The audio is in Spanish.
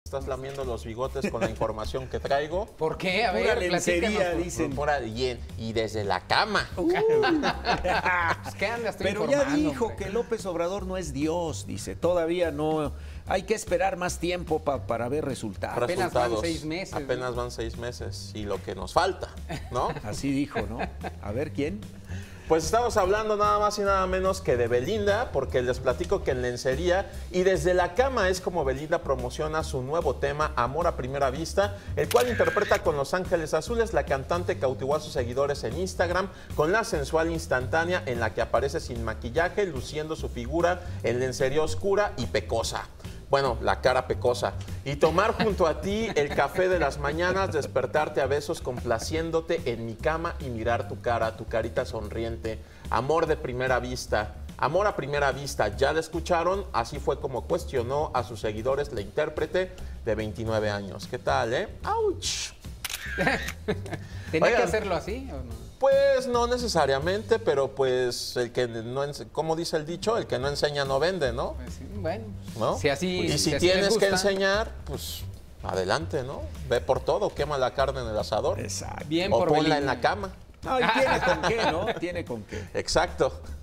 Estás lamiendo los bigotes con la información que traigo. ¿Por qué? A Pura ver, lencería, dicen. Y desde la cama. Pues, ¿qué andas? Pero ya dijo que López Obrador no es Dios, dice. Todavía no. Hay que esperar más tiempo para ver resultados. Apenas van 6 meses. Apenas van 6 meses. Y lo que nos falta, ¿no? Así dijo, ¿no? A ver, ¿quién? Pues estamos hablando nada más y nada menos que de Belinda, porque les platico que en lencería y desde la cama es como Belinda promociona su nuevo tema, Amor a Primera Vista, el cual interpreta con Los Ángeles Azules. La cantante cautivó a sus seguidores en Instagram con la sensual instantánea en la que aparece sin maquillaje, luciendo su figura en lencería oscura y pecosa. Bueno, la cara pecosa. Y tomar junto a ti el café de las mañanas, despertarte a besos complaciéndote en mi cama y mirar tu cara, tu carita sonriente. Amor de primera vista. Amor a primera vista, ¿ya la escucharon? Así fue como cuestionó a sus seguidores la intérprete de 29 años. ¿Qué tal, ¡Auch! ¿Tenía que hacerlo así o no? Pues no necesariamente, pero pues el que no, como dice el dicho, el que no enseña no vende, ¿no? Pues sí, bueno, ¿no? Si así, y si así tienes les que gusta, enseñar, pues adelante, ¿no? Ve por todo, quema la carne en el asador. Exacto. bien O por ponla Belinda. en la cama. No, y tiene con qué, ¿no? Tiene con qué. Exacto.